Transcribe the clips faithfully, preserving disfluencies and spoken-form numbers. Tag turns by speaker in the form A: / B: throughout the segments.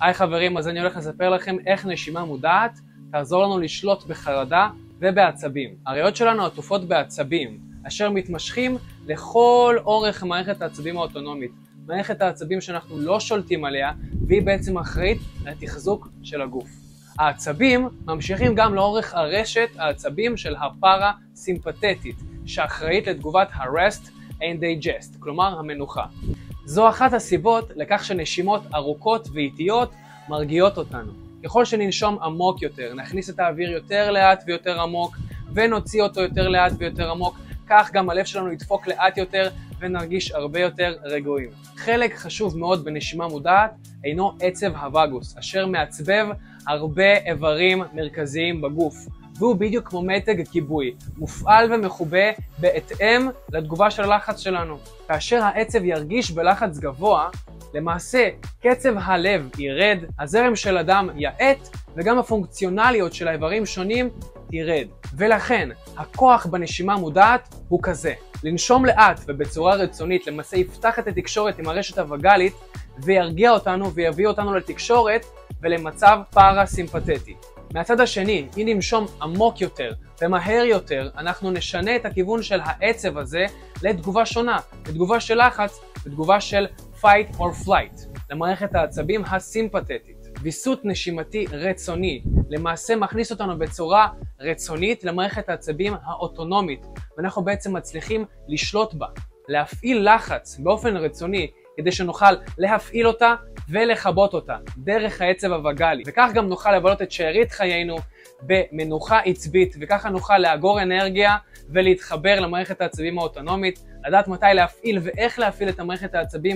A: היי חברים, אז אני הולך לספר לכם איך נשימה מודעת תעזור לנו לשלוט בחרדה ובעצבים. הריאות שלנו עטופות בעצבים, אשר מתמשכים לכל אורך מערכת העצבים האוטונומית. מערכת העצבים שאנחנו לא שולטים עליה, והיא בעצם אחראית לתחזוק של הגוף. העצבים ממשיכים גם לאורך הרשת העצבים של הפרה-סימפתטית, שאחראית לתגובת ה-rest and digest, כלומר המנוחה. זו אחת הסיבות לכך שנשימות ארוכות ואיטיות מרגיעות אותנו. ככל שננשום עמוק יותר, נכניס את האוויר יותר לאט ויותר עמוק, ונוציא אותו יותר לאט ויותר עמוק, כך גם הלב שלנו ידפוק לאט יותר ונרגיש הרבה יותר רגועים. חלק חשוב מאוד בנשימה מודעת אינו עצב הווגוס, אשר מעצבב הרבה איברים מרכזיים בגוף. והוא בדיוק כמו מתג כיבוי, מופעל ומחובה בהתאם לתגובה של הלחץ שלנו. כאשר העצב ירגיש בלחץ גבוה, למעשה קצב הלב ירד, הזרם של הדם יעט, וגם הפונקציונליות של האיברים שונים תירד. ולכן, הכוח בנשימה מודעת הוא כזה. לנשום לאט ובצורה רצונית למעשה יפתח את התקשורת עם הרשת הווגלית, וירגיע אותנו ויביא אותנו לתקשורת ולמצב פרה-סימפתטי. מהצד השני, אם ננשום עמוק יותר ומהר יותר, אנחנו נשנה את הכיוון של העצב הזה לתגובה שונה, לתגובה של לחץ, לתגובה של fight or flight, למערכת העצבים הסימפתטית. ויסות נשימתי רצוני למעשה מכניס אותנו בצורה רצונית למערכת העצבים האוטונומית, ואנחנו בעצם מצליחים לשלוט בה, להפעיל לחץ באופן רצוני, כדי שנוכל להפעיל אותה ולכבות אותה דרך העצב הווגלי, וכך גם נוכל לבלות את שארית חיינו במנוחה עצבית, וככה נוכל לאגור אנרגיה ולהתחבר למערכת העצבים האוטונומית, לדעת מתי להפעיל ואיך להפעיל את המערכת העצבים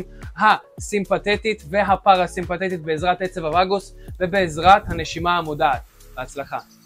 A: הסימפתטית והפרה-סימפתטית בעזרת עצב הווגוס ובעזרת הנשימה המודעת. בהצלחה.